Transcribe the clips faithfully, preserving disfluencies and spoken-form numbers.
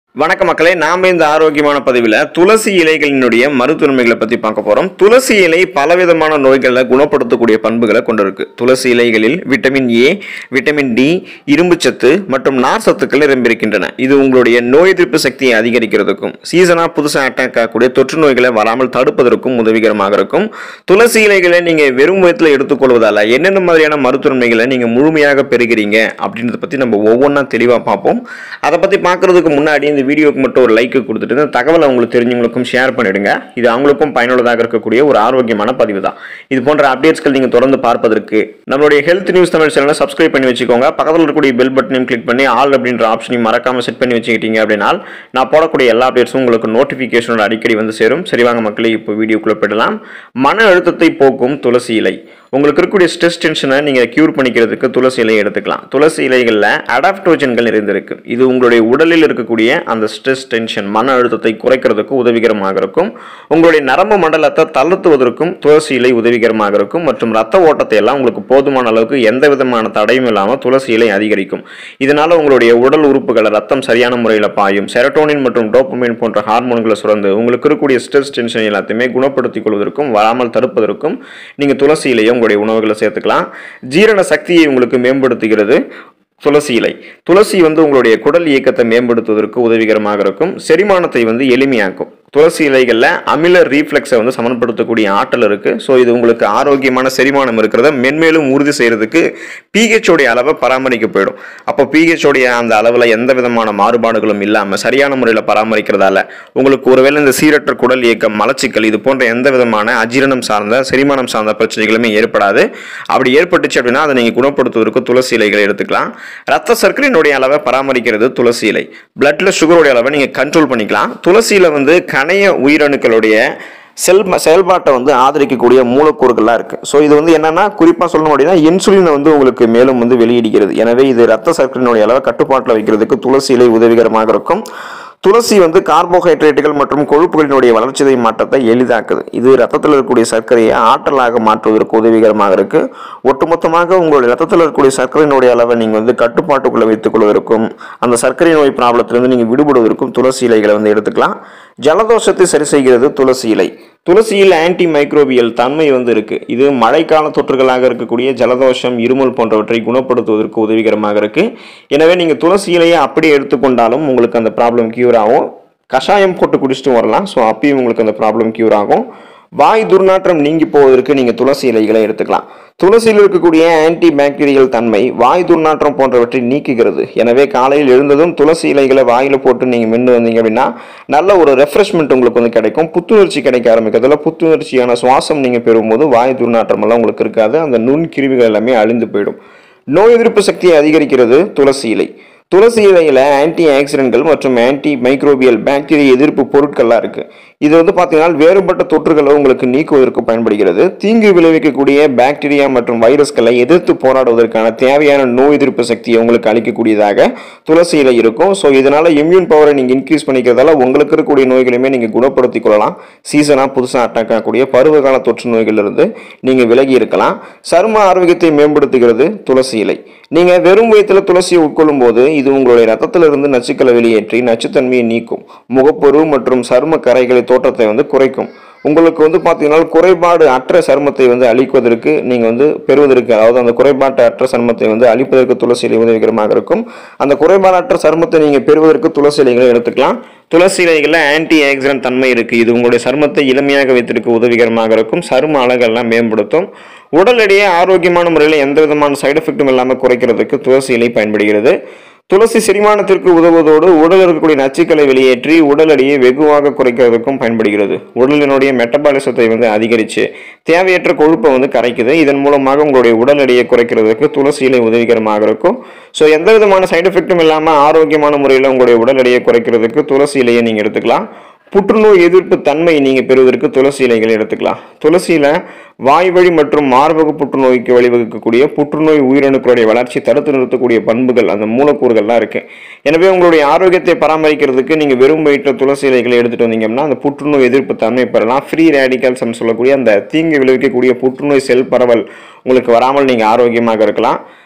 வணக்க மக்களே, நாம இந்த ஆரோக்கியமான பதிவில் துளசி இலைகளினுடைய மருத்துவமைகளை பற்றி பார்க்க போகிறோம். துளசி இலை பலவிதமான நோய்களை குணப்படுத்தக்கூடிய பண்புகளை கொண்டிருக்கு. துளசி இலைகளில் விட்டமின் ஏ, விட்டமின் டி, இரும்புச்சத்து மற்றும் நார் சத்துக்கள் நிரம்பியிருக்கின்றன. இது உங்களுடைய நோய் எதிர்ப்பு சக்தியை அதிகரிக்கிறதுக்கும் சீசனாக புதுசாக அட்டாக் ஆகக்கூடிய தொற்று நோய்களை வராமல் தடுப்பதற்கும் உதவிகரமாக இருக்கும். துளசி இலைகளை நீங்கள் வெறும் வயத்தில் எடுத்துக்கொள்வதால் என்னென்ன மாதிரியான மருத்துவமைகளை நீங்கள் முழுமையாக பெறுகிறீங்க அப்படின்றத பற்றி நம்ம ஒவ்வொன்றா தெளிவாக பார்ப்போம். அதை பற்றி பார்க்கறதுக்கு முன்னாடி இந்த வீடியோக்கு மட்டும் ஒரு லைக் கொடுத்துட்டு இந்த தகவலை உங்களுக்கு தெரிஞ்சவங்களுக்கும் ஷேர் பண்ணிடுங்க. இது அவங்களுக்கும் பயனுள்ளதாக இருக்கக்கூடிய ஒரு ஆரோக்கியமான பதிவு தான். இது போன்ற அப்டேட்ஸ்கள் நீங்கள் தொடர்ந்து பார்ப்பதற்கு நம்மளுடைய ஹெல்த் நியூஸ் தமிழ் சேனலை சப்ஸ்கிரைப் பண்ணி வச்சுக்கோங்க. பக்கத்தில் இருக்கக்கூடிய பெல் பட்டனையும் கிளிக் பண்ணி ஆல் அப்படின்ற ஆப்ஷனையும் மறக்காம செட் பண்ணி வச்சுக்கிட்டீங்க அப்படின்னா நான் போடக்கூடிய எல்லா அப்டேட்ஸும் உங்களுக்கு நோட்டிஃபிகேஷனோட அடிக்கடி வந்து சேரும். சரி வாங்க மக்களே, இப்போ வீடியோக்குள்ள போயிடலாம். மன அழுத்தத்தை போக்கும் துளசி இலை. உங்களுக்கு இருக்கக்கூடிய ஸ்ட்ரெஸ் டென்ஷனை நீங்கள் க்யூர் பண்ணிக்கிறதுக்கு துளசி இலையை எடுத்துக்கலாம். துளசி இலைகளில் அடாப்டோஜன்கள் நிறைந்திருக்கு. இது உங்களுடைய உடலில் இருக்கக்கூடிய அந்த ஸ்ட்ரெஸ் டென்ஷன் மன அழுத்தத்தை குறைக்கிறதுக்கு உதவிகரமாக இருக்கும். உங்களுடைய நரம்பு மண்டலத்தை தளர்த்துவதற்கும் துளசி இலை உதவிகரமாக இருக்கும். மற்றும் ரத்த ஓட்டத்தை எல்லாம் உங்களுக்கு போதுமான அளவுக்கு எந்த விதமான தடையும் இல்லாமல் துளசி இலை அதிகரிக்கும். இதனால உங்களுடைய உடல் உறுப்புகளை ரத்தம் சரியான முறையில் பாயும். செரட்டோனின் மற்றும் டோபமைன் போன்ற ஹார்மோன்களை சுரந்து உங்களுக்கு இருக்கக்கூடிய ஸ்ட்ரெஸ் டென்ஷன் எல்லாத்தையுமே குணப்படுத்திக் கொள்வதற்கும் வராமல் தடுப்பதற்கும் நீங்கள் துளசி இலையை உங்களுடைய உணவுகளை சேர்த்துக்கலாம். ஜீரண சக்தியை உங்களுக்கு மேம்படுத்துகிறது துளசி இலை. துளசி வந்து உங்களுடைய குடல் இயக்கத்தை மேம்படுத்துவதற்கு உதவிகரமாக இருக்கும். செரிமானத்தை வந்து எளிமையாக்கும். துளசி இலைகளில் அமில ரீஃப்ளெக்ஸை வந்து சமன்படுத்தக்கூடிய ஆற்றல் இருக்குது. ஸோ இது உங்களுக்கு ஆரோக்கியமான செரிமானம் இருக்கிறத மென்மேலும் உறுதி செய்கிறதுக்கு பிஹெச்சோடைய அளவை பராமரிக்க போயிடும். அப்போ பிஹெச்சோடைய அந்த அளவில் எந்த விதமான மாறுபாடுகளும் இல்லாமல் சரியான முறையில் பராமரிக்கிறதால உங்களுக்கு ஒருவேளை இந்த சீரற்ற குடல் இயக்கம், மலச்சிக்கல் இது போன்ற எந்த விதமான அஜீரணம் சார்ந்த செரிமானம் சார்ந்த பிரச்சனைகளுமே ஏற்படாது. அப்படி ஏற்பட்டுச்சு அப்படின்னா அதை நீங்கள் குணப்படுத்துவதற்கு துளசி இலைகளை எடுத்துக்கலாம். ரத்த சர்க்கரையினுடைய அளவை பராமரிக்கிறது துளசி இலை. பிளட்ல சுகருடைய அளவை நீங்கள் கண்ட்ரோல் பண்ணிக்கலாம். துளசியில் வந்து கணைய உயிரணுக்களுடைய செல் செயல்பாட்டை வந்து ஆதரிக்கக்கூடிய மூலக்கூறுகள்லாம் இருக்குது. ஸோ இது வந்து என்னன்னா குறிப்பாக சொல்லணும் அப்படின்னா இன்சுலினை வந்து உங்களுக்கு மேலும் வந்து வெளியிடுகிறது. எனவே இது ரத்த சர்க்கரையினுடைய அளவை கட்டுப்பாட்டில் வைக்கிறதுக்கு துளசி இலை உதவிகரமாக இருக்கும். துளசி வந்து கார்போஹைட்ரேட்டுகள் மற்றும் கொழுப்புகளினுடைய வளர்ச்சிதை மாற்றத்தை எளிதாக்குது. இது ரத்தத்தில் இருக்கக்கூடிய சர்க்கரையை ஆற்றலாக மாற்றுவதற்கு உதவிகரமாக இருக்கு. ஒட்டுமொத்தமாக உங்களுடைய ரத்தத்தில் இருக்கக்கூடிய சர்க்கரையினுடைய அளவை நீங்கள் வந்து கட்டுப்பாட்டுக்குள்ள வைத்துக் கொள்வதற்கும் அந்த சர்க்கரை நோய் ப்ராப்ளத்திலிருந்து நீங்கள் விடுபடுவதற்கும் துளசி இலைகளை வந்து எடுத்துக்கலாம். ஜலதோஷத்தை சரி செய்கிறது துளசி இலை. துளசியில் ஆன்டி மைக்ரோபியல் தன்மை வந்து இருக்கு. இது மழைக்கால தொற்றுகளாக இருக்கக்கூடிய ஜலதோஷம், இருமல் போன்றவற்றை குணப்படுத்துவதற்கு உதவிகரமாக இருக்கு. எனவே நீங்க துளசி இலையை அப்படியே எடுத்துக்கொண்டாலும் உங்களுக்கு அந்த ப்ராப்ளம் கியூர் ஆகும். கஷாயம் போட்டு குடிச்சிட்டு வரலாம். ஸோ அப்பயும் உங்களுக்கு அந்த ப்ராப்ளம் கியூர் ஆகும். வாய் துர்நாற்றம் நீங்கி போவதற்கு நீங்கள் துளசி இலைகளை எடுத்துக்கலாம். துளசியில் இருக்கக்கூடிய ஆன்டி பாக்டீரியல் தன்மை வாய் துர்நாற்றம் போன்றவற்றை நீக்குகிறது. எனவே காலையில் எழுந்ததும் துளசி இலைகளை வாயில் போட்டு நீங்கள் மென்று வந்தீங்க அப்படின்னா நல்ல ஒரு ரெஃப்ரெஷ்மெண்ட் உங்களுக்கு வந்து கிடைக்கும். புத்துணர்ச்சி கிடைக்க ஆரம்பிக்கிறதுல புத்துணர்ச்சியான சுவாசம் நீங்கள் பெறும்போது வாய் துர்நாற்றம் எல்லாம் உங்களுக்கு இருக்காது. அந்த நுண்கிருமிகள் எல்லாமே அழிந்து போயிடும். நோய் எதிர்ப்பு சக்தியை அதிகரிக்கிறது துளசி இலை. துளசி இலையில் ஆன்டி ஆக்சிடென்ட்கள் மற்றும் ஆன்டி மைக்ரோபியல் பாக்டீரியா எதிர்ப்பு பொருட்கள்லாம் இருக்குது. இது வந்து பார்த்தீங்கன்னா வேறுபட்ட தொற்றுகளை உங்களுக்கு நீக்குவதற்கு பயன்படுகிறது. தீங்கு விளைவிக்கக்கூடிய பாக்டீரியா மற்றும் வைரஸ்களை எதிர்த்து போராடுவதற்கான தேவையான நோய் எதிர்ப்பு சக்தியை உங்களுக்கு அளிக்கக்கூடியதாக துளசி இலை இருக்கும். ஸோ இதனால் இம்யூன் பவரை நீங்கள் இன்க்ரீஸ் பண்ணிக்கிறதால உங்களுக்கு இருக்கக்கூடிய நோய்களையுமே நீங்கள் குணப்படுத்திக் கொள்ளலாம். சீசனாக புதுசாக அட்டாக் ஆகக்கூடிய பருவகால தொற்று நோய்களிலிருந்து நீங்கள் விலகி இருக்கலாம். சரும ஆரோக்கியத்தை மேம்படுத்துகிறது துளசி இலை. நீங்கள் வெறும் வயிற்றில் துளசியை உட்கொள்ளும் போது இது உங்களுடைய ரத்தத்திலிருந்து நச்சுக்களை வெளியேற்றி நச்சுத்தன்மையை நீக்கும். முகப்பொரு மற்றும் சரும கரைகளை தோற்றத்தை வந்து குறைக்கும். உங்களுக்கு வந்து பார்த்தீங்கன்னா குறைபாடு அற்ற சருமத்தை வந்து அழிப்பதற்கு நீங்கள் வந்து பெறுவதற்கு, அதாவது அந்த குறைபாட்டு அற்ற சருமத்தை வந்து அழிப்பதற்கு துளசி இலை உதவிகரமாக இருக்கும். அந்த குறைபாடற்ற சருமத்தை நீங்கள் பெறுவதற்கு துளசி இலைகளை எடுத்துக்கலாம். துளசி இலைகளில் ஆன்டி ஆக்சிடென்ட் தன்மை இருக்குது. இது உங்களுடைய சருமத்தை இளமையாக வைத்திருக்க உதவிகரமாக இருக்கும். சரும அழகெல்லாம் மேம்படுத்தும். உடல் எடையை ஆரோக்கியமான முறையில் எந்த விதமான சைடு எஃபெக்டும் இல்லாமல் குறைக்கிறதுக்கு துளசி இலை பயன்படுகிறது. துளசி செரிமானத்திற்கு உதவுவதோடு உடலில் இருக்கக்கூடிய நச்சுக்களை வெளியேற்றி உடல் எடையை வெகுவாக குறைக்கிறதுக்கும் பயன்படுகிறது. உடலினுடைய மெட்டபாலிசத்தை வந்து அதிகரித்து தேவையற்ற கொழுப்பை வந்து கரைக்குது. இதன் மூலமாக உங்களுடைய உடல் எடையை குறைக்கிறதுக்கு துளசி இலை உதவிகரமாக இருக்கும். ஸோ எந்த விதமான சைடு எஃபெக்டும் இல்லாமல் ஆரோக்கியமான முறையில் உங்களுடைய உடல் எடையை குறைக்கிறதுக்கு துளசி இலையை நீங்கள் எடுத்துக்கலாம். புற்றுநோய் எதிர்ப்பு தன்மை நீங்கள் பெறுவதற்கு துளசி இலைகளை எடுத்துக்கலாம். துளசியில் வாய்வழி மற்றும் மார்பக புற்றுநோய்க்கு வழிவகுக்கக்கூடிய புற்றுநோய் உயிரணுக்களுடைய வளர்ச்சி தடுத்து நிறுத்தக்கூடிய பண்புகள் அந்த மூலக்கூறுகள்லாம் இருக்குது. எனவே உங்களுடைய ஆரோக்கியத்தை பராமரிக்கிறதுக்கு நீங்கள் வெறும் வயிற்று துளசி இலைகளை எடுத்துகிட்டு வந்தீங்கன்னா அந்த புற்றுநோய் எதிர்ப்பு தன்மை பெறலாம். ஃப்ரீ ரேடிக்கல்ஸ் சொல்லக்கூடிய அந்த தீங்கு விளைவிக்கக்கூடிய புற்றுநோய் செல் பரவல் உங்களுக்கு வராமல் நீங்கள் ஆரோக்கியமாக இருக்கலாம்.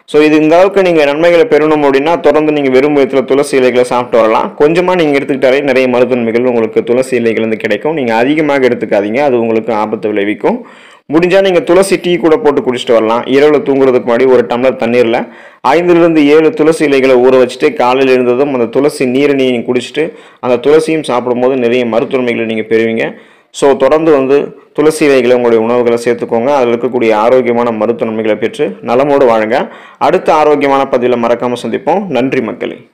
ஸோ இது இந்த அளவுக்கு நீங்கள் நன்மைகளை பெறணும் அப்படின்னா தொடர்ந்து நீங்கள் வெறும் வயிற்றில் துளசி இலைகளை சாப்பிட்டு வரலாம். கொஞ்சமாக நீங்கள் எடுத்துக்கிட்டாலே நிறைய மருத்துவன்மைகள் உங்களுக்கு துளசி இலைகள் வந்து கிடைக்கும். நீங்கள் அதிகமாக எடுத்துக்காதீங்க, அது உங்களுக்கு ஆபத்து விளைவிக்கும். முடிஞ்சால் நீங்கள் துளசி டீ கூட போட்டு குடிச்சிட்டு வரலாம். இரவில் தூங்குறதுக்கு முன்னாடி ஒரு டம்ளர் தண்ணீரில் ஐந்துலேருந்து ஏழு துளசி இலைகளை ஊற வச்சுட்டு காலையில் இருந்ததும் அந்த துளசி நீரை நீங்கள் குடிச்சிட்டு அந்த துளசியும் சாப்பிடும்போது நிறைய மருத்துவன்மைகளை நீங்கள் பெறுவீங்க. ஸோ தொடர்ந்து வந்து துளசி இலைகளை உங்களுடைய உணவுகளை சேர்த்துக்கோங்க. அதில் இருக்கக்கூடிய ஆரோக்கியமான மருத்துவ நன்மைகளை பெற்று நலமோடு வாழுங்க. அடுத்த ஆரோக்கியமான பதிவில் மறக்காமல் சந்திப்போம். நன்றி மக்களே.